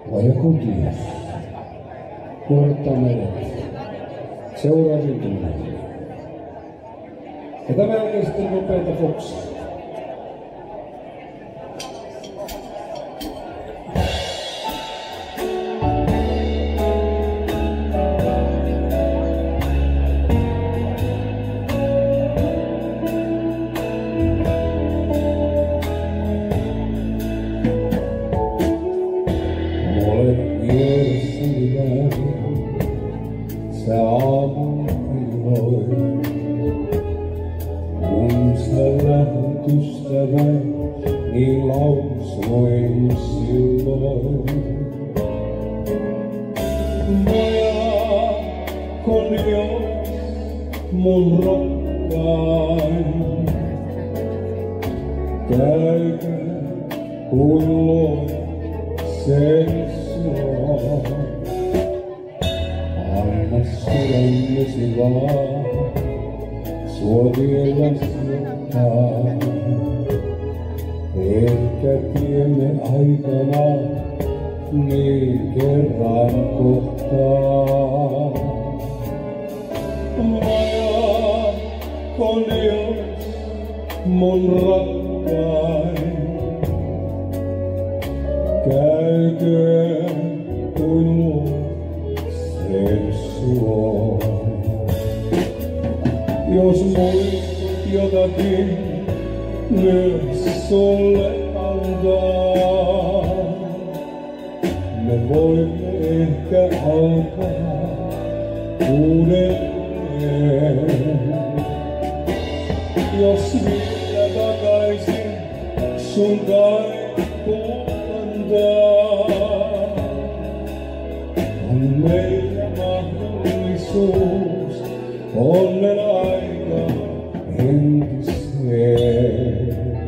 vai joku ties. Portameret. Seuraavin tunnelmiin. Ja tämän jälkeen sitten nopeita foksia. Sä aamuilloin, kun sä lähdet ystävän, niin lausuin silloin. Nojakon jos mun rakkain, käykö kun luon sen sua. Anna sydämesi vaan, sua vielä sijoittaa. Ehkä tiemme aikana niin kerran kohtaa. Majakon jos mun rakkain, käykö kuin luo sen sua. Jos muistat jotakin, myös sulle antaa. Me voimme ehkä alkaa uudelleen. Jos vielä takaisin sun kaipuun antaa, on meillä mahdollisuus onnen aika entiseen.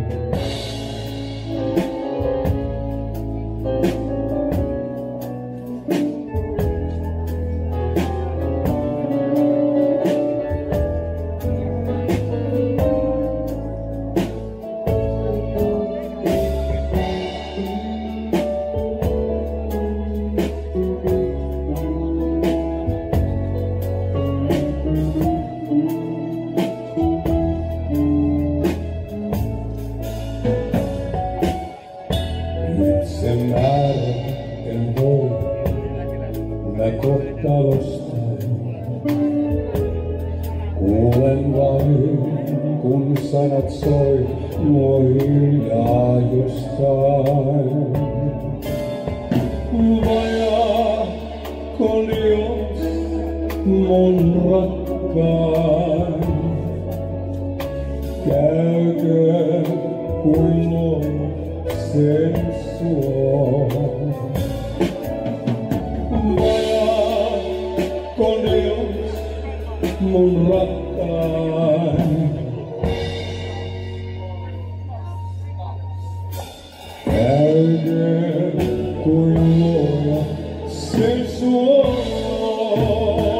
Itse määräten voi mä kohtalosta. Kuulen vain, kun sanat soi mua hiljaa jostain. Majakon jos mun rakkain, käykö kuin on sen sua. Majakon jos mun rakkain, käykö kuin luoja sen sua.